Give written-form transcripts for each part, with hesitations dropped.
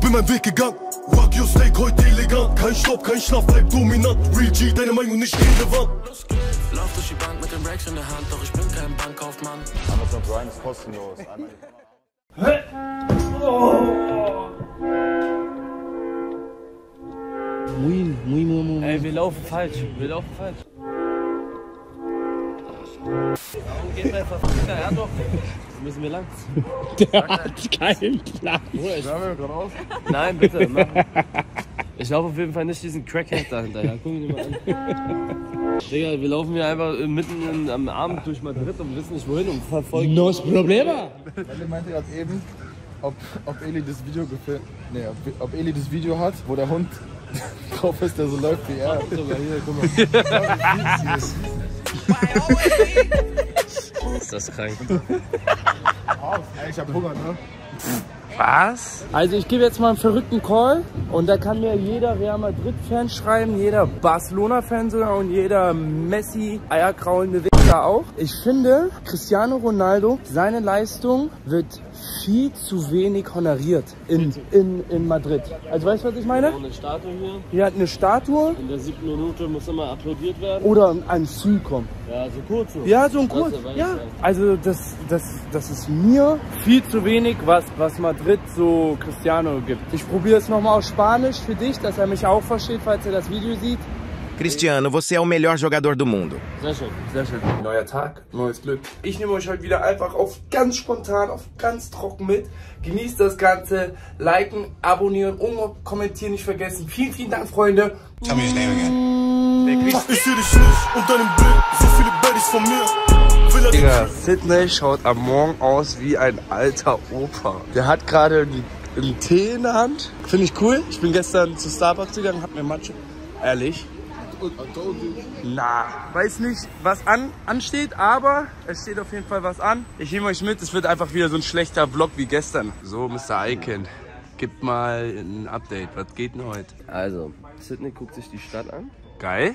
bin mein Weg gegangen. Wagyu Steak heute elegant. Kein Stopp, kein Schlaf, bleib dominant. Real G, deine Meinung nicht relevant. Lauf durch die Bank mit den Racks in der Hand, doch ich bin kein Bankkaufmann. Amazon Prime ist kostenlos. Muy. Ey, wir laufen falsch. Warum geht mein Verficker? Er hat doch. Müssen wir lang? Der hat keinen Plan. Nein, bitte, mach. Ich laufe auf jeden Fall nicht diesen Crackhead dahinter. Ja, guck ihn dir mal an. Digga, wir laufen hier einfach mitten am Abend durch Madrid und wissen nicht wohin und verfolgen. Nos problema. Welle meinte gerade eben, ob Eli das Video gefilmt. Nee, ob Eli das Video hat, wo der Hund drauf ist, der so läuft wie er. Sogar hier, guck mal. Ist das krank? Ich hab Hunger, ne? Was? Also ich gebe jetzt mal einen verrückten Call und da kann mir jeder Real Madrid-Fan schreiben, jeder Barcelona-Fan sogar und jeder Messi-eierkraulende Wichser auch. Ich finde, Cristiano Ronaldo, seine Leistung wird viel zu wenig honoriert in Madrid. Also weißt du, was ich meine? Eine Statue hier. Hier hat eine Statue. In der 7. Minute muss immer applaudiert werden. Oder ein Sü kommen. Ja, so kurz. So. Ja, so ein kurz. Ja. Also das ist mir viel zu wenig, was Madrid so Cristiano gibt. Ich probiere es nochmal auf Spanisch für dich, dass er mich auch versteht, falls er das Video sieht. Cristiano, você é o melhor jogador do mundo. Sehr schön. Sehr schön. Neuer Tag, neues Glück. Ich nehme euch heute wieder einfach auf ganz spontan, auf ganz trocken mit. Genießt das Ganze, liken, abonnieren und kommentieren nicht vergessen. Vielen, vielen Dank, Freunde. Tell me his name again. Ich seh dich nicht und deinem Bild so viele Baddies von mir. Digga, Sydney schaut am Morgen aus wie ein alter Opa. Der hat gerade einen Tee in der Hand. Finde ich cool. Ich bin gestern zu Starbucks gegangen, hab mir Matcha. Ehrlich? Na, weiß nicht, was ansteht, aber es steht auf jeden Fall was an. Ich nehme euch mit, es wird einfach wieder so ein schlechter Vlog wie gestern. So, Mr. Icon, gib mal ein Update. Was geht denn heute? Also, Sydney guckt sich die Stadt an. Geil?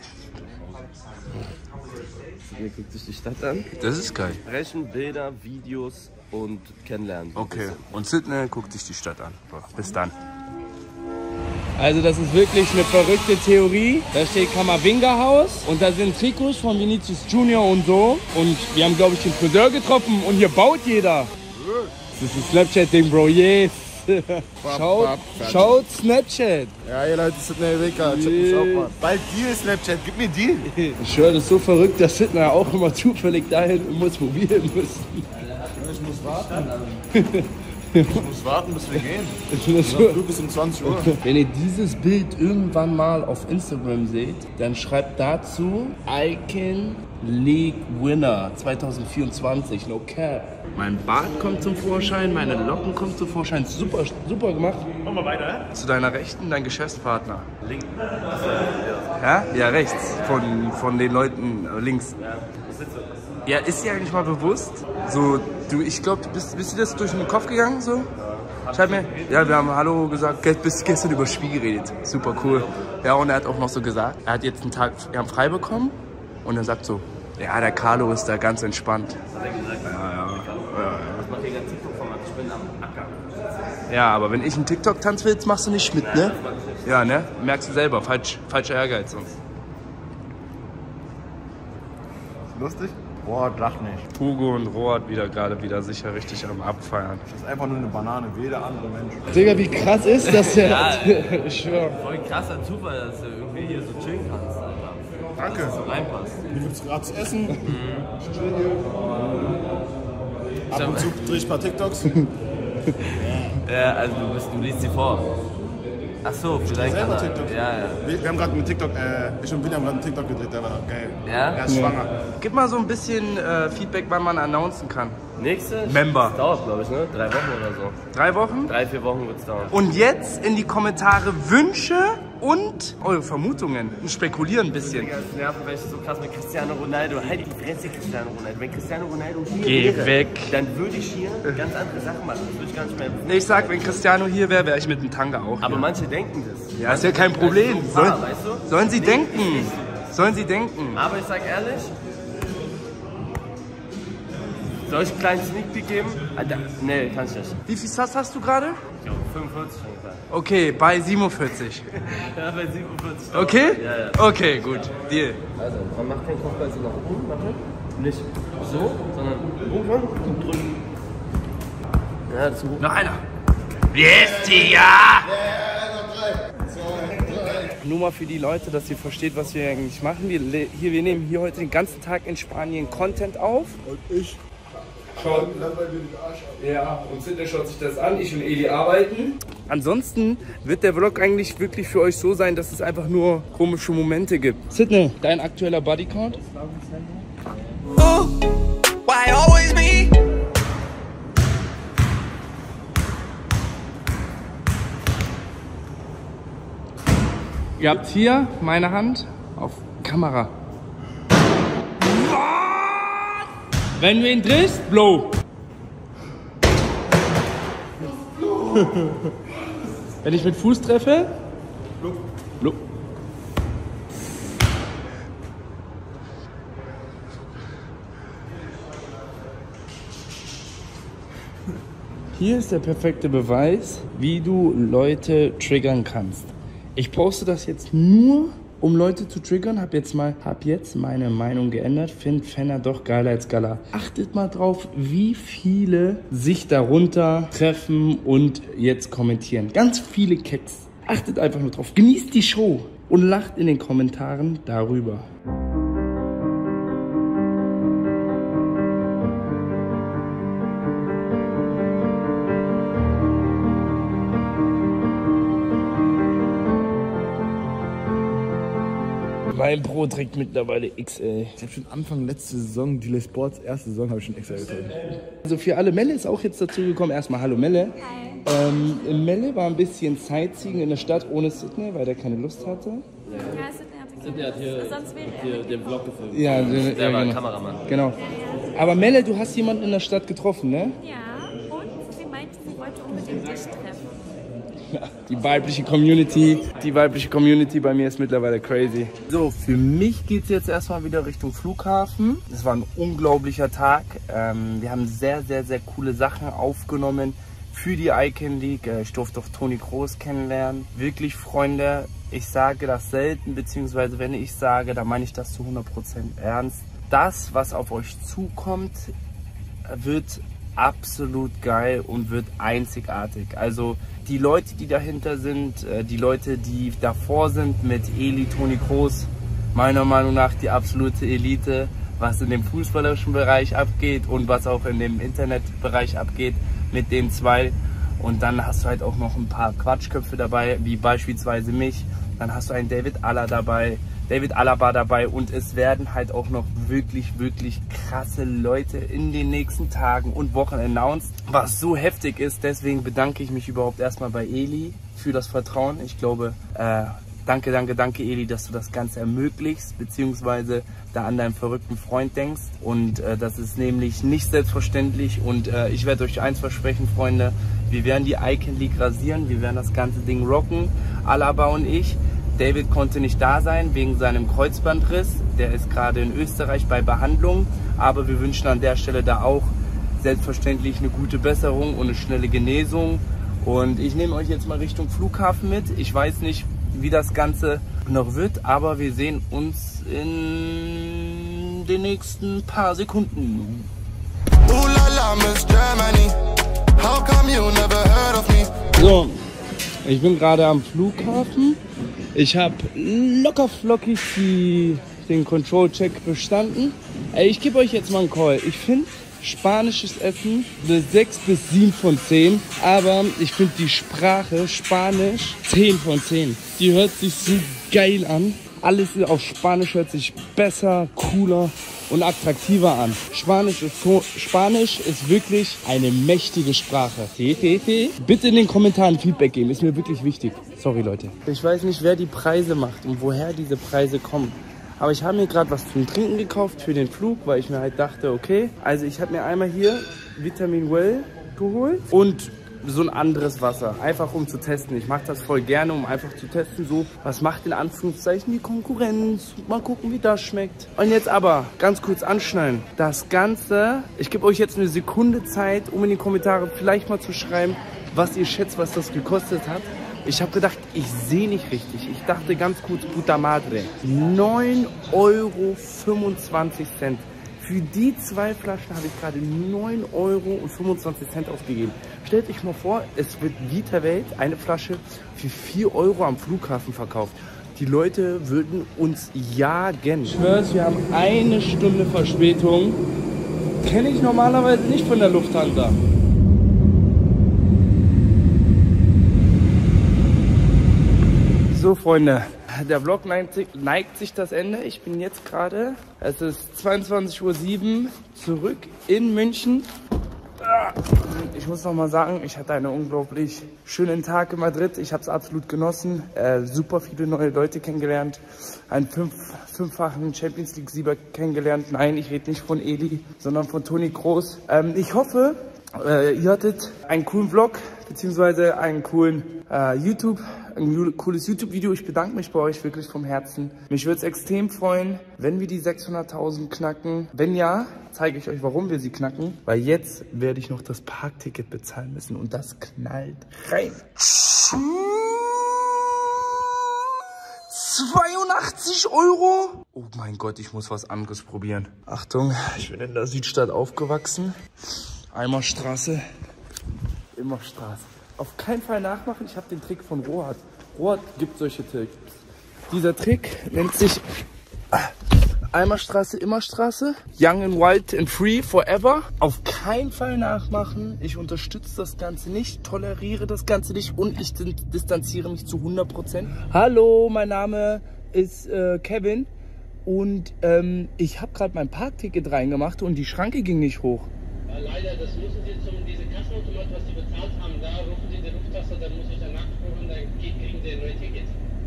Sydney guckt sich die Stadt an. Das ist geil. Sprechen, Bilder, Videos und kennenlernen. Okay, und Sydney guckt sich die Stadt an. Bis dann. Also das ist wirklich eine verrückte Theorie. Da steht Kamavinga-Haus und da sind Trikots von Vinicius Junior und so. Und wir haben, glaube ich, den Friseur getroffen und hier baut jeder. Das ist ein Snapchat-Ding, Bro. Yes. Schaut Snapchat. Ja, ihr Leute, Sydney Wicker, check mich auch mal. Bald Deal, Snapchat, gib mir Deal. Ich höre, das ist so verrückt, dass Sydney auch immer zufällig dahin muss, wo wir hin müssen. Ich muss warten. Ich muss warten, bis wir gehen. Der Flug ist um 20 Uhr. Wenn ihr dieses Bild irgendwann mal auf Instagram seht, dann schreibt dazu Icon League Winner 2024, no cap. Mein Bart kommt zum Vorschein, meine Locken kommen zum Vorschein. Super, super gemacht. Machen wir weiter, Zu deiner Rechten dein Geschäftspartner. Links. Ja? Ja, rechts. Von den Leuten links. Ja, ist dir eigentlich mal bewusst? So, ich glaube, bist dir das durch den Kopf gegangen? So? Schreib mir. Ja, wir haben Hallo gesagt, bis gestern über das Spiel geredet. Super cool. Ja, und er hat auch noch so gesagt, er hat jetzt einen Tag frei bekommen und er sagt so, ja, der Carlo ist da ganz entspannt. Ja, aber wenn ich einen TikTok-Tanz will, machst du nicht mit, ne? Ja, ne? Merkst du selber, falscher Ehrgeiz sonst. Lustig? Boah, lach nicht. Hugo und Rohat gerade wieder sicher richtig am Abfeiern. Das ist einfach nur eine Banane, wie jeder andere Mensch. Digga, wie krass ist das denn? Ja, ich schwör. Voll krasser Zufall, dass du irgendwie hier so chillen kannst, Alter. Danke. Dass du reinpasst. Hier gibt's gerade zu essen. Ich chill hier. Ab und zu drehe ich ein paar TikToks. Ja, also du liest sie vor. Ach so, vielleicht. Selber TikTok. Ja. Wir haben gerade einen TikTok, ich und William haben gerade einen TikTok gedreht, der war geil. Ja? Er ist schwanger. Gib mal so ein bisschen Feedback, wann man announcen kann. Nächste? Member. Das dauert, glaube ich, ne? 3 Wochen oder so. 3 Wochen? 3-4 Wochen wird es dauern. Und jetzt in die Kommentare Wünsche und eure Vermutungen. Und spekulieren ein bisschen. Das nervt, weil ich so krass mit Cristiano Ronaldo. Halt die Fresse, Cristiano Ronaldo. Wenn Cristiano Ronaldo hier Geh wäre, weg. dann würde ich hier ganz andere Sachen machen. Das würde ich gar nicht mehr. Ich sag, wenn Cristiano hier wäre, wäre ich mit dem Tanga auch. Aber hier. manche denken das. Ja, ist ja kein Problem. Also so ein paar, weißt du? Sollen sie Nee, denken? nicht. Sollen sie denken? Aber ich sag ehrlich, Soll ich einen kleinen Sneak Peek geben? Alter, nee, kann ich nicht. Wie viel Sass hast du gerade? Jo, 45 ungefähr. Okay, bei 47. Ja, bei 47. Okay? Ja, ja. Okay, gut. Deal. Also, man macht keinen Kopfball so nach oben, nicht so, sondern hochfahren und drücken. Ja, das ist hoch. Noch einer. Yes, ja! Nur mal für die Leute, dass ihr versteht, was wir eigentlich machen. Wir nehmen hier heute den ganzen Tag in Spanien Content auf. Und ich. Schon. Ja, und Sidney schaut sich das an. Ich und Eli arbeiten. Ansonsten wird der Vlog eigentlich wirklich für euch so sein, dass es einfach nur komische Momente gibt. Sidney, dein aktueller Bodycount? Ooh, why always me? Ihr habt hier meine Hand auf Kamera. Wenn du ihn drehst, blow. Wenn ich mit Fuß treffe, blow. Hier ist der perfekte Beweis, wie du Leute triggern kannst. Ich poste das jetzt nur, um Leute zu triggern. Hab jetzt meine Meinung geändert. Find Fenner doch geiler als Gala. Achtet mal drauf, wie viele sich darunter treffen und jetzt kommentieren. Ganz viele Keks. Achtet einfach nur drauf. Genießt die Show und lacht in den Kommentaren darüber. Mein Pro trägt mittlerweile XL. Ich habe schon Anfang letzte Saison, die Les Sports erste Saison, habe ich schon XL getragen. Also für alle, Melle ist auch jetzt dazu gekommen. Erstmal hallo Melle. Hi. Melle war ein bisschen Sightseeing in der Stadt ohne Sidney, weil der keine Lust hatte. Ja, Sidney hat hier den Vlog gefilmt. Ja, der war genau. Kameramann. Genau. Aber Melle, du hast jemanden in der Stadt getroffen, ne? Ja, und sie meinte, sie wollte unbedingt dich treffen. Ja, die weibliche Community bei mir ist mittlerweile crazy. So, für mich geht es jetzt erstmal wieder Richtung Flughafen. Es war ein unglaublicher Tag. Wir haben sehr, sehr, sehr coole Sachen aufgenommen für die Icon League. Ich durfte auch Toni Kroos kennenlernen. Wirklich, Freunde, ich sage das selten, beziehungsweise wenn ich sage, dann meine ich das zu 100% ernst. Das, was auf euch zukommt, wird absolut geil und wird einzigartig. Also die Leute, die dahinter sind, die Leute, die davor sind mit Eli, Toni Kroos, meiner Meinung nach die absolute Elite, was in dem fußballerischen Bereich abgeht und was auch in dem Internetbereich abgeht mit den zwei. Und dann hast du halt auch noch ein paar Quatschköpfe dabei, wie beispielsweise mich. Dann hast du einen David Alaba dabei und es werden halt auch noch wirklich, wirklich krasse Leute in den nächsten Tagen und Wochen announced, was so heftig ist. Deswegen bedanke ich mich überhaupt erstmal bei Eli für das Vertrauen. Ich glaube, danke Eli, dass du das Ganze ermöglichst, beziehungsweise da an deinen verrückten Freund denkst. Und das ist nämlich nicht selbstverständlich und ich werde euch eins versprechen, Freunde, wir werden die Icon League rasieren, wir werden das ganze Ding rocken, Alaba und ich. David konnte nicht da sein wegen seinem Kreuzbandriss. Der ist gerade in Österreich bei Behandlung. Aber wir wünschen an der Stelle da auch selbstverständlich eine gute Besserung und eine schnelle Genesung. Und ich nehme euch jetzt mal Richtung Flughafen mit. Ich weiß nicht, wie das Ganze noch wird, aber wir sehen uns in den nächsten paar Sekunden. So, ich bin gerade am Flughafen. Ich habe locker flockig den Control-Check bestanden. Ich gebe euch jetzt mal einen Call. Ich finde spanisches Essen eine 6 bis 7 von 10. Aber ich finde die Sprache Spanisch 10 von 10. Die hört sich so geil an. Alles auf Spanisch hört sich besser, cooler und attraktiver an. Spanisch ist wirklich eine mächtige Sprache. Bitte in den Kommentaren Feedback geben, ist mir wirklich wichtig. Sorry Leute. Ich weiß nicht, wer die Preise macht und woher diese Preise kommen. Aber ich habe mir gerade was zum Trinken gekauft für den Flug, weil ich mir halt dachte, okay. Also ich habe mir einmal hier Vitamin Well geholt und so ein anderes Wasser. Einfach um zu testen. Ich mache das voll gerne, um einfach zu testen, so, was macht in Anführungszeichen die Konkurrenz. Mal gucken, wie das schmeckt. Und jetzt aber ganz kurz anschnallen. Das Ganze, ich gebe euch jetzt eine Sekunde Zeit, um in die Kommentare vielleicht mal zu schreiben, was ihr schätzt, was das gekostet hat. Ich habe gedacht, ich sehe nicht richtig. Ich dachte ganz kurz, puta madre. 9,25 € Für die 2 Flaschen habe ich gerade 9,25 € ausgegeben. Stellt euch mal vor, es wird Vita-Welt eine Flasche für 4 € am Flughafen verkauft. Die Leute würden uns jagen. Ich schwör's, wir haben 1 Stunde Verspätung. Kenne ich normalerweise nicht von der Lufthansa. So, Freunde, der Vlog neigt sich das Ende. Ich bin jetzt gerade, es ist 22:07 Uhr, zurück in München. Ich muss noch mal sagen, ich hatte einen unglaublich schönen Tag in Madrid. Ich habe es absolut genossen. Super viele neue Leute kennengelernt. Einen fünffachen Champions League-Sieger kennengelernt. Nein, ich rede nicht von Eli, sondern von Toni Kroos. Ich hoffe, ihr hattet einen coolen Vlog, beziehungsweise einen coolen ein cooles YouTube-Video. Ich bedanke mich bei euch wirklich vom Herzen. Mich würde es extrem freuen, wenn wir die 600.000 knacken. Wenn ja, zeige ich euch, warum wir sie knacken. Weil jetzt werde ich noch das Parkticket bezahlen müssen und das knallt rein. 82 €? Oh mein Gott, ich muss was anderes probieren. Achtung, ich bin in der Südstadt aufgewachsen. Eimerstraße, immer Straße. Auf keinen Fall nachmachen, ich habe den Trick von Rohat. Rohat gibt solche Tricks. Dieser Trick nennt sich Eimerstraße, Immerstraße. Young and wild and free forever. Auf keinen Fall nachmachen. Ich unterstütze das Ganze nicht, toleriere das Ganze nicht und ich distanziere mich zu 100%. Hallo, mein Name ist Kevin und ich habe gerade mein Parkticket reingemacht und die Schranke ging nicht hoch. Leider, das müssen Sie diese Kassenautomat, was Sie bezahlt haben, da rufen Sie die Ruftaste, dann muss ich danach rufen, dann kriegen Sie ein neues Ticket.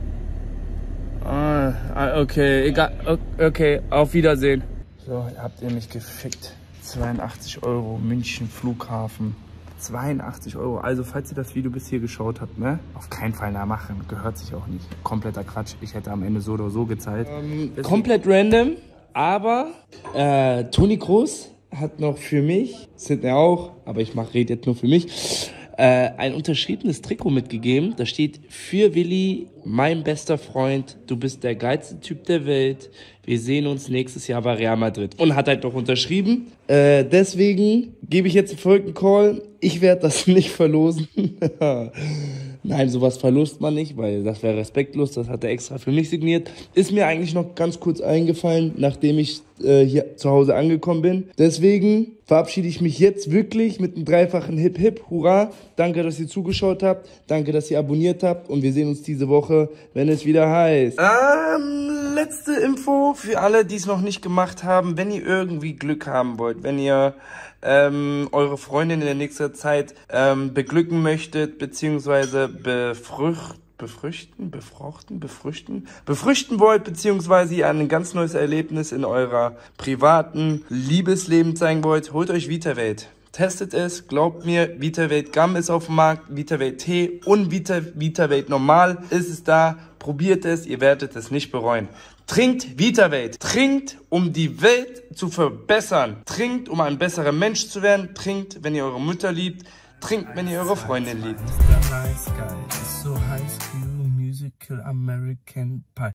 Okay, egal, okay, auf Wiedersehen. So, habt ihr mich gefickt. 82 € München Flughafen. 82 €. Also, falls ihr das Video bis hier geschaut habt, ne? Auf keinen Fall nachmachen. Gehört sich auch nicht. Kompletter Quatsch. Ich hätte am Ende so oder so gezahlt. Komplett random, aber Toni Kroos hat noch für mich, Sidney auch, aber ich rede jetzt nur für mich, ein unterschriebenes Trikot mitgegeben. Da steht: Für Willi, mein bester Freund, du bist der geilste Typ der Welt. Wir sehen uns nächstes Jahr bei Real Madrid. Und hat halt noch unterschrieben. Deswegen gebe ich jetzt folgenden Call. Ich werde das nicht verlosen. Nein, sowas verlost man nicht, weil das wäre respektlos. Das hat er extra für mich signiert. Ist mir eigentlich noch ganz kurz eingefallen, nachdem ich hier zu Hause angekommen bin. Deswegen verabschiede ich mich jetzt wirklich mit einem dreifachen Hip Hip, Hurra. Danke, dass ihr zugeschaut habt. Danke, dass ihr abonniert habt. Und wir sehen uns diese Woche, wenn es wieder heißt. Letzte Info für alle, die es noch nicht gemacht haben. Wenn ihr irgendwie Glück haben wollt, wenn ihr eure Freundin in der nächsten Zeit beglücken möchtet, beziehungsweise befrüchten wollt, beziehungsweise ihr ein ganz neues Erlebnis in eurer privaten Liebesleben zeigen wollt, holt euch Vita-Welt. Testet es, glaubt mir, Vita-Welt Gum ist auf dem Markt, Vita-Welt Tee und Vita-Welt Normal ist es da. Probiert es, ihr werdet es nicht bereuen. Trinkt Vita-Welt. Trinkt, um die Welt zu verbessern. Trinkt, um ein besserer Mensch zu werden. Trinkt, wenn ihr eure Mütter liebt. Trinkt, wenn ihr eure Freundin liebt.